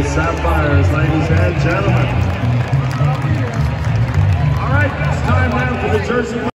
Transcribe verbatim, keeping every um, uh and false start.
Columbia Sapphires, ladies and gentlemen. All right, it's time now for the jersey.